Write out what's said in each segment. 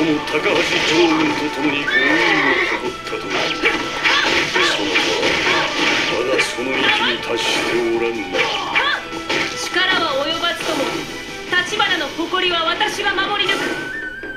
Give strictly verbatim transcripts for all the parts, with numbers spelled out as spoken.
も高橋将軍と共に合意を取ったと。その後まだその域に達しておらんな。 力は及ばずとも橘の誇りは私が守り抜く。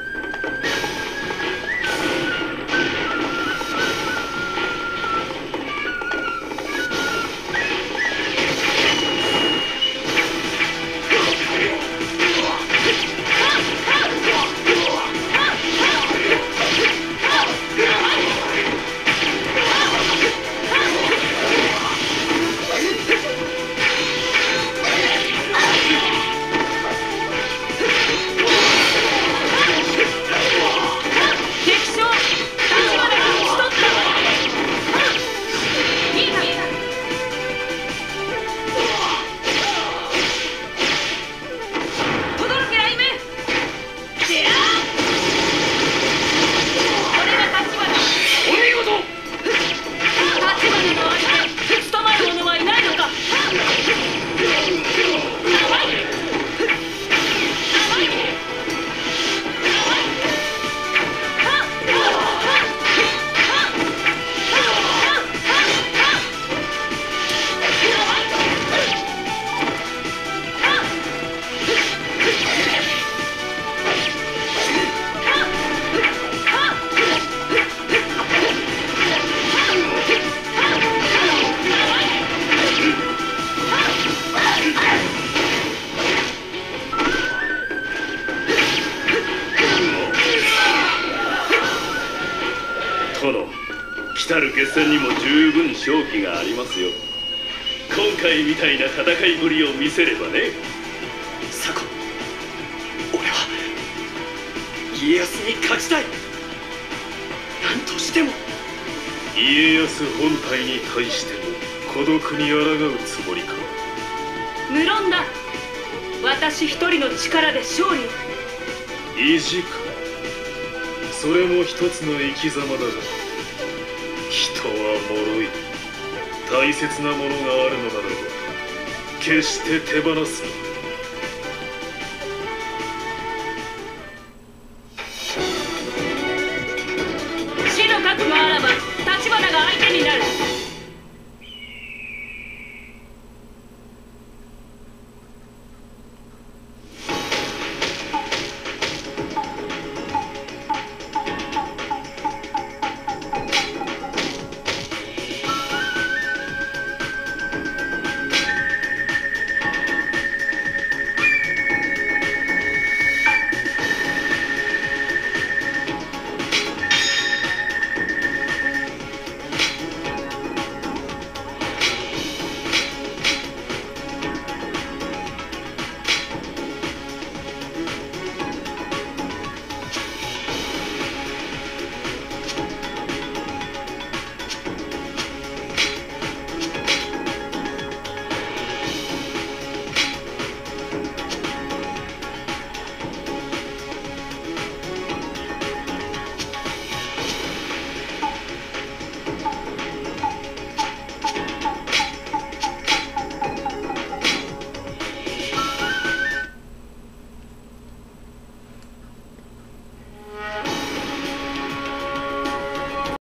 来る決戦にも十分勝機がありますよ。今回みたいな戦いぶりを見せればね。 左近、俺は家康に勝ちたい。何としても。 家康本体に対しても孤独に抗うつもりか。 無論だ。私一人の力で勝利を。 意地か。それも一つの生き様だが、人は脆い。大切なものがあるのならば決して手放すな。 死の覚悟あらば橘が相手になる。